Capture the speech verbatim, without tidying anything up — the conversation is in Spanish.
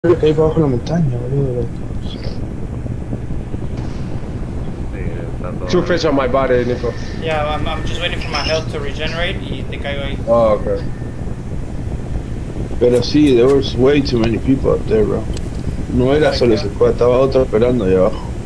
Lo que hay para abajo en la montaña, boludo. Two fish on my body, Nico. Yeah, I'm, I'm just waiting for my health to regenerate y te caigo ahí. Oh, okay. Pero sí, there was way too many people up there, bro. No era solo ese squad, estaba otro esperando ahí abajo.